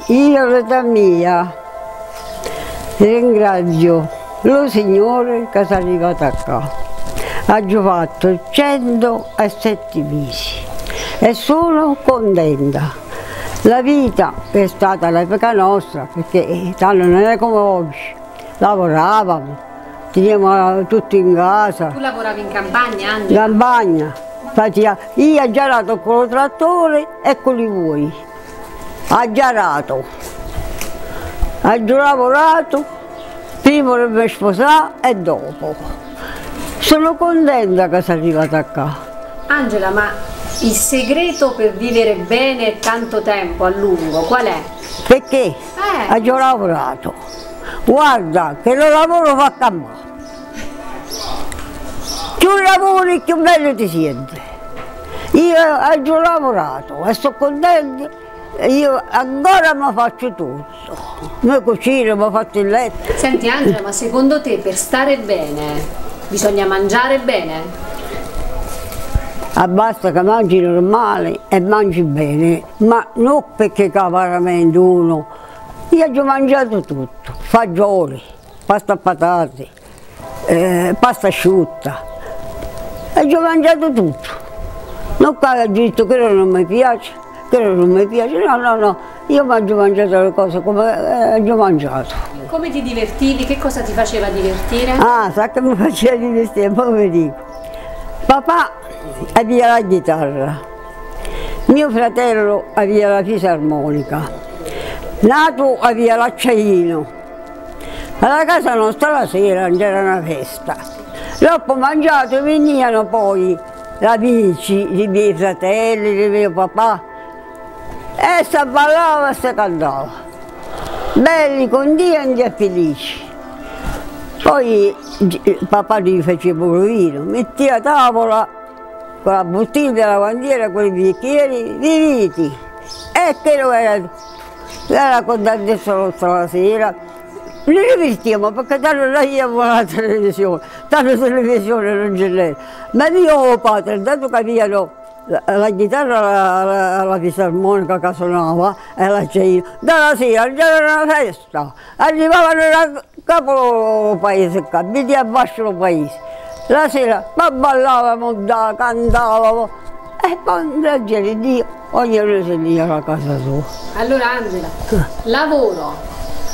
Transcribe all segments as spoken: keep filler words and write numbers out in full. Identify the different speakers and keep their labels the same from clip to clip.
Speaker 1: io l'età mia ringrazio lo Signore che è arrivato a qua. Ha fatto centosette mesi e sono contenta. La vita è stata l'epoca nostra, perché tanto non è come oggi. Lavoravamo, teníamo tutto in casa.
Speaker 2: Tu lavoravi in campagna, Angela?
Speaker 1: In campagna. Io ho girato con il trattore e con i buoi. Ha girato. Ho già lavorato prima di mi sposare e dopo. Sono contenta che sono arrivata qua.
Speaker 2: Angela, ma il segreto per vivere bene tanto tempo, a lungo, qual è?
Speaker 1: Perché
Speaker 2: Eh.
Speaker 1: ho già lavorato. Guarda che lo lavoro fa cambiare. Più lavori più bello ti senti. Io ho già lavorato e sono contenta. Io ancora mi faccio tutto. Mi cucino, mi faccio il letto.
Speaker 2: Senti Angela, ma secondo te per stare bene bisogna mangiare bene?
Speaker 1: Ah, basta che mangi normale e mangi bene, ma non perché veramente uno. Io ho già mangiato tutto, fagioli, pasta a patate, eh, pasta asciutta, ho già mangiato tutto. Non che ho detto che non mi piace, che non mi piace, no, no, no, io ho già mangiato le cose come eh, ho già mangiato.
Speaker 2: Come ti divertivi? Che cosa ti faceva divertire?
Speaker 1: Ah, sa che mi faceva divertire, poi vi dico. Papà aveva la chitarra, mio fratello aveva la fisarmonica, Nato aveva l'acciaino. Alla casa nostra la sera c'era una festa. Dopo mangiato venivano poi gli amici, i miei fratelli, di mio papà, e si ballava e si cantava. Belli, contenti e felici. Poi papà gli faceva il vino, metteva a tavola con la bottiglia, la bandiera, con i bicchieri, viviti. E che lo era, era contento solo la sera. Li divertiamo perché tanto non abbiamo la televisione, tanto televisione non ce n'è. Ma mio padre, tanto che avevano la, la chitarra alla, alla fisarmonica che suonava e la cena, dalla sera c'era una festa, arrivavano da capo paese qua, vedi a basso il paese. La sera ma ballavamo, cantavamo e poi grazie a Dio ognuno si via a casa sua.
Speaker 2: Allora Angela, lavoro,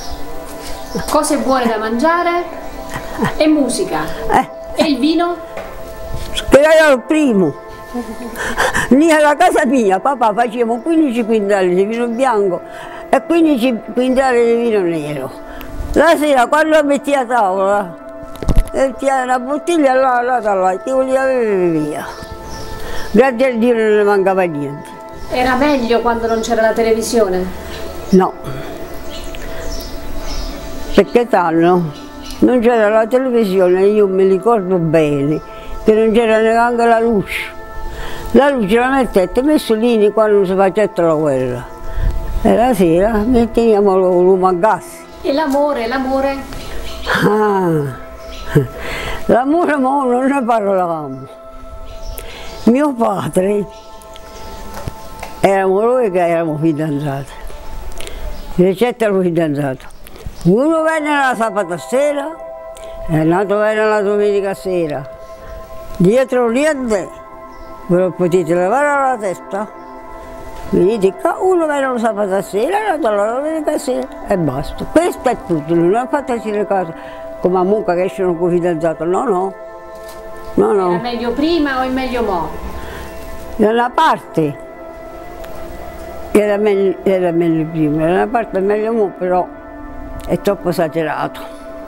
Speaker 2: cose buone da mangiare e musica.
Speaker 1: Eh.
Speaker 2: E il vino?
Speaker 1: Che era il primo. Lì alla casa mia papà facevamo quindici quintali di vino bianco e quindici quintali di vino nero. La sera quando metti a tavola, metteva una bottiglia là, là, là, là, che voleva bere via. Grazie a Dio non ne mancava niente.
Speaker 2: Era meglio quando non c'era la televisione?
Speaker 1: No, perché tanto non c'era la televisione, io mi ricordo bene che non c'era neanche la luce. La luce la mettete messo lì quando si faceva la guerra. E la sera mettevamo il lume a gas.
Speaker 2: E l'amore, l'amore?
Speaker 1: Ah, l'amore mo non ne parlavamo. Mio padre, eravamo noi che eravamo fidanzati. Ricetta ero fidanzato. Uno venne la sabato sera e l'altro venne la domenica sera. Dietro niente, ve lo potete levare la testa. Venite qua, uno venne la sabato sera e l'altro la domenica sera e basta. Questo è tutto, non ho fatto le cose come a mucca che escono con fidanzato, no, no. No, no.
Speaker 2: Era meglio prima o è meglio mo'?
Speaker 1: Da una parte era meglio, era meglio prima, da una parte è meglio mo', però è troppo esagerato.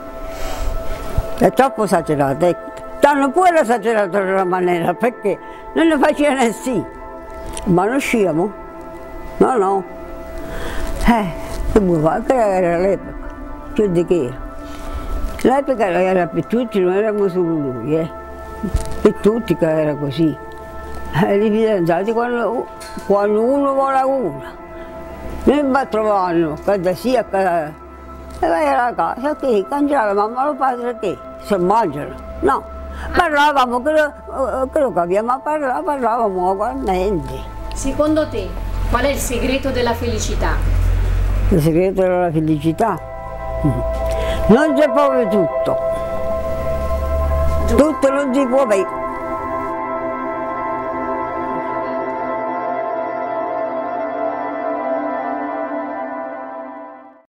Speaker 1: È troppo esagerato, ecco. Tanto pure esagerato in una maniera, perché non ne faceva nessuno. Ma non usciamo? No, no. Eh, che vuoi fare? Che era l'epoca, più di che era. L'epoca era per tutti, non eravamo solo noi, eh. Per tutti che era così. Eh, I fidanzati quando, quando uno vuole una, non va a trovarlo, che sia che... E vai alla casa, che cangiava la mamma e il padre che si mangiano. No, parlavamo, quello, quello che abbiamo parlato, parlavamo ugualmente.
Speaker 2: Secondo te, qual è il segreto della felicità?
Speaker 1: Il segreto era la felicità. Non c'è proprio tutto. Tutto non si può avere.